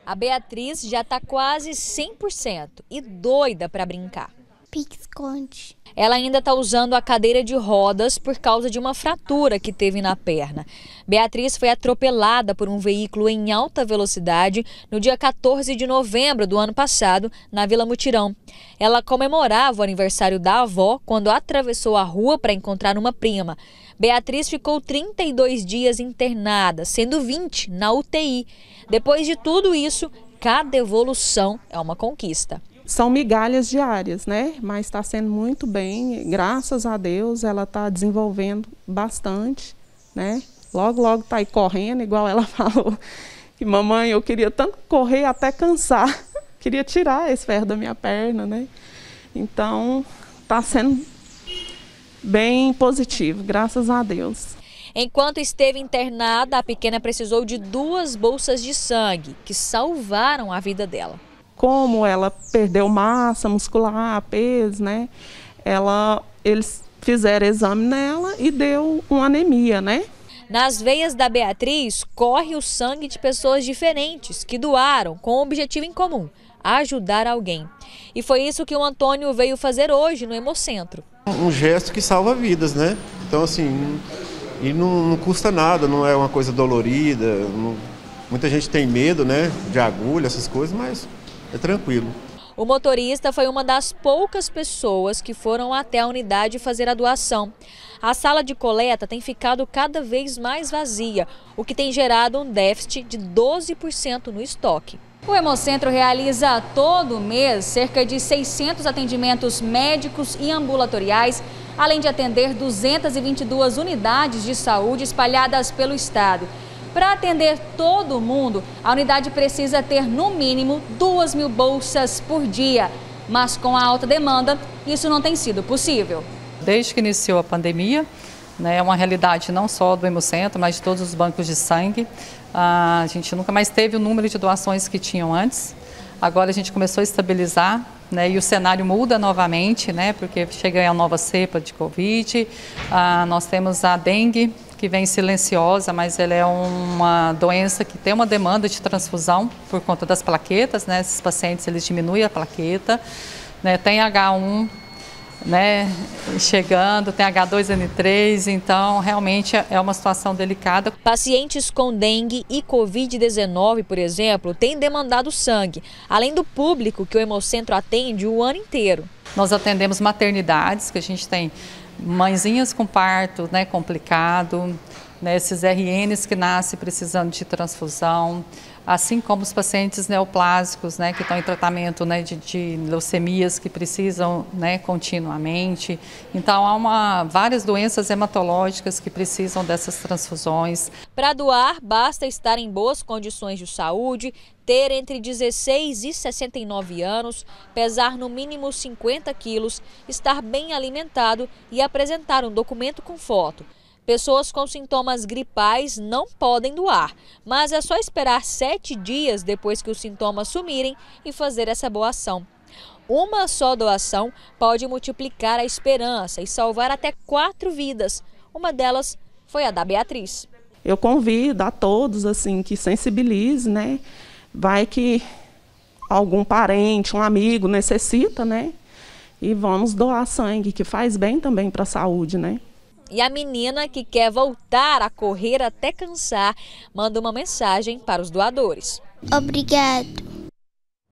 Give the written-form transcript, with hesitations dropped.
A Beatriz já está quase 100% e doida para brincar. Pique-esconde. Ela ainda está usando a cadeira de rodas por causa de uma fratura que teve na perna. Beatriz foi atropelada por um veículo em alta velocidade no dia 14 de novembro do ano passado, na Vila Mutirão. Ela comemorava o aniversário da avó quando atravessou a rua para encontrar uma prima. Beatriz ficou 32 dias internada, sendo 20 na UTI. Depois de tudo isso, cada evolução é uma conquista. São migalhas diárias, né? Mas está sendo muito bem, graças a Deus, ela está desenvolvendo bastante, né? Logo, logo está aí correndo, igual ela falou. E mamãe, eu queria tanto correr até cansar, queria tirar esse ferro da minha perna, né? Então, está sendo bem positivo, graças a Deus. Enquanto esteve internada, a pequena precisou de 2 bolsas de sangue, que salvaram a vida dela. Como ela perdeu massa muscular, peso, né? Eles fizeram exame nela e deu uma anemia, né? Nas veias da Beatriz corre o sangue de pessoas diferentes que doaram com um objetivo em comum: ajudar alguém. E foi isso que o Antônio veio fazer hoje no Hemocentro. Um gesto que salva vidas, né? Então, assim, e não custa nada, não é uma coisa dolorida. Muita gente tem medo, né, de agulha, essas coisas, mas é tranquilo. O motorista foi uma das poucas pessoas que foram até a unidade fazer a doação. A sala de coleta tem ficado cada vez mais vazia, o que tem gerado um déficit de 12% no estoque. O Hemocentro realiza todo mês cerca de 600 atendimentos médicos e ambulatoriais, além de atender 222 unidades de saúde espalhadas pelo estado. Para atender todo mundo, a unidade precisa ter no mínimo 2.000 bolsas por dia. Mas com a alta demanda, isso não tem sido possível. Desde que iniciou a pandemia, né, é uma realidade não só do Hemocentro, mas de todos os bancos de sangue. A gente nunca mais teve o número de doações que tinham antes. Agora a gente começou a estabilizar, né, e o cenário muda novamente, né, porque chega a nova cepa de Covid. Nós temos a dengue, que vem silenciosa, mas ela é uma doença que tem uma demanda de transfusão por conta das plaquetas, né? Esses pacientes eles diminuem a plaqueta, né? Tem H1, né, chegando, tem H2N3, então realmente é uma situação delicada. Pacientes com dengue e Covid-19, por exemplo, têm demandado sangue, além do público que o Hemocentro atende o ano inteiro. Nós atendemos maternidades, que a gente tem mãezinhas com parto, né, complicado, né, esses RNs que nascem precisando de transfusão, assim como os pacientes neoplásicos, né, que estão em tratamento, né, de leucemias que precisam, né, continuamente. Então há várias doenças hematológicas que precisam dessas transfusões. Para doar, basta estar em boas condições de saúde, ter entre 16 e 69 anos, pesar no mínimo 50 quilos, estar bem alimentado e apresentar um documento com foto. Pessoas com sintomas gripais não podem doar, mas é só esperar 7 dias depois que os sintomas sumirem e fazer essa boa ação. Uma só doação pode multiplicar a esperança e salvar até 4 vidas. Uma delas foi a da Beatriz. Eu convido a todos assim que sensibilize, né? Vai que algum parente, um amigo necessita, né? E vamos doar sangue, que faz bem também para a saúde, né? E a menina que quer voltar a correr até cansar, manda uma mensagem para os doadores. Obrigado.